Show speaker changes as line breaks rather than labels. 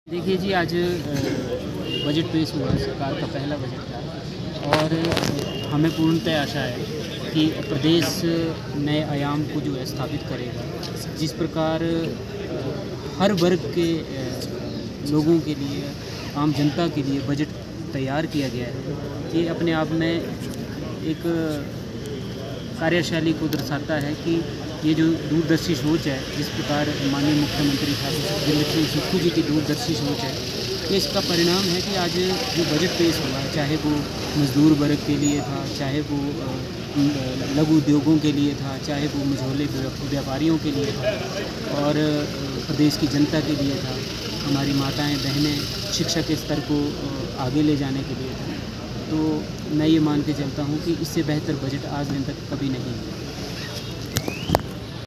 देखिए जी, आज बजट पेश हुआ, सरकार का पहला बजट था और हमें पूर्णतः आशा है कि प्रदेश नए आयाम को जो है स्थापित करेगा। जिस प्रकार हर वर्ग के लोगों के लिए, आम जनता के लिए बजट तैयार किया गया है, ये अपने आप में एक कार्यशैली को दर्शाता है कि ये जो दूरदर्शी सोच है, जिस प्रकार माननीय मुख्यमंत्री ठाकुर सुखविंदर सिंह सुक्खू जी की दूरदर्शी सोच है, ये इसका परिणाम है कि आज जो बजट पेश हुआ, चाहे वो मजदूर वर्ग के लिए था, चाहे वो लघु उद्योगों के लिए था, चाहे वो मझोले व्यापारियों के लिए था और प्रदेश की जनता के लिए था, हमारी माताएं बहनें शिक्षा के स्तर को आगे ले जाने के लिए था। तो मैं ये मान के चलता हूँ कि इससे बेहतर बजट आज दिन तक कभी नहीं हुआ।